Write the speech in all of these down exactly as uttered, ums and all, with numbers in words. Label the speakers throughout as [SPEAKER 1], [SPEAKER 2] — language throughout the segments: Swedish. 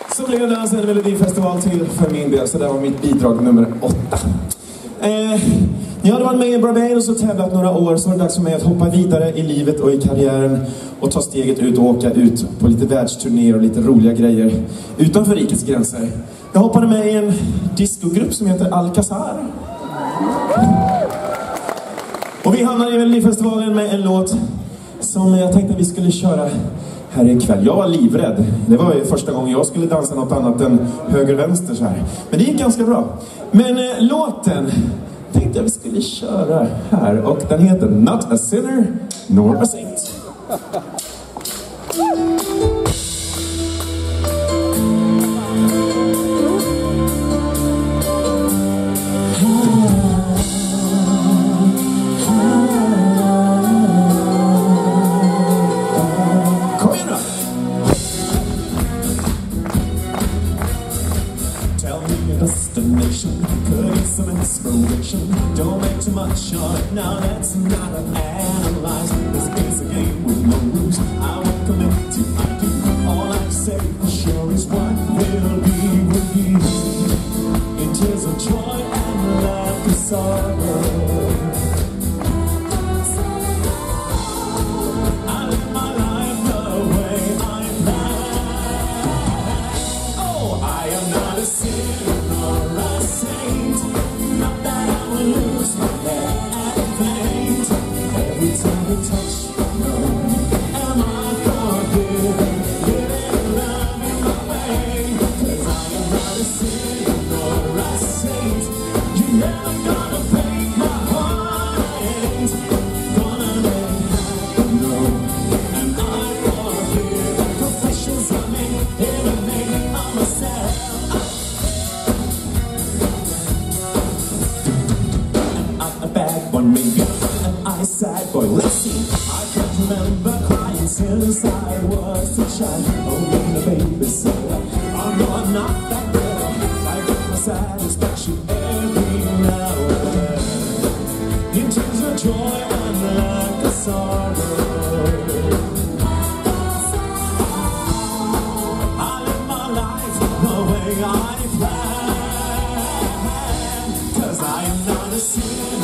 [SPEAKER 1] Så blev det alltså en melodifestival till för min del, så det var mitt bidrag nummer åtta. Eh, jag hade varit med i Barbados och tävlat några år, så var det dags för mig att hoppa vidare i livet och i karriären och ta steget ut och åka ut på lite världsturnéer och lite roliga grejer utanför rikets gränser. Jag hoppade med i en discogrupp som heter Alcazar. Och vi hamnade i Melodifestivalen med en låt som jag tänkte att vi skulle köra här ikväll. Jag var livrädd. Det var ju första gången jag skulle dansa något annat än höger-vänster så här. Men det gick ganska bra. Men eh, låten tänkte jag vi skulle köra här. Och den heter Not a Sinner Nor a Saint. Could get some inspiration. Don't make too much of it. Now that's not an analyze. This is a game with no rules. I won't commit to I do. All I can say for sure is what will be with you. In tears of joy and lack of sorrow. I live my life the way I plan. Oh, I am not a sinner. Not that I will lose my head and faint. Every time we touch, no, am I forgiven? Living love in my way. Cause I am not a sinner nor a saint. You never gonna break my heart. I ain't gonna let it happen, no. Am I forgiven? Professions I made in the name of myself. Maybe an eyesight boy, let's see. I can't remember crying since I was a child. Oh, the baby said, oh no, I'm not that girl. I get my satisfaction every now and then. In tears of joy and lack of sorrow. I live my life the way I plan. Cause I am not a sinner.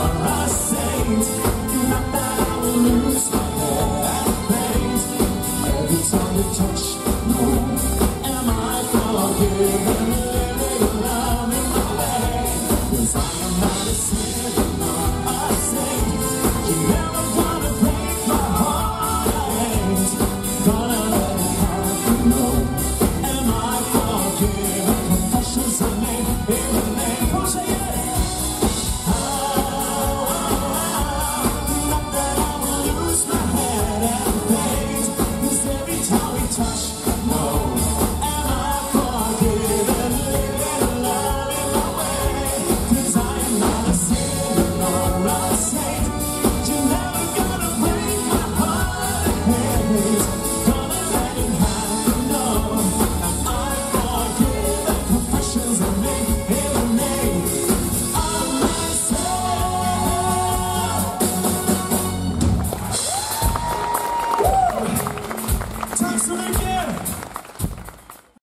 [SPEAKER 1] Not that I will lose my head and faint. Every time we touch, no, am I forgiven? Living love in my way. Cause I am not a sinner nor a saint. You never gonna break my heart. I ain't gonna let it happen, no. Am I forgiven? Confessions I made in the name of Jesus. Right.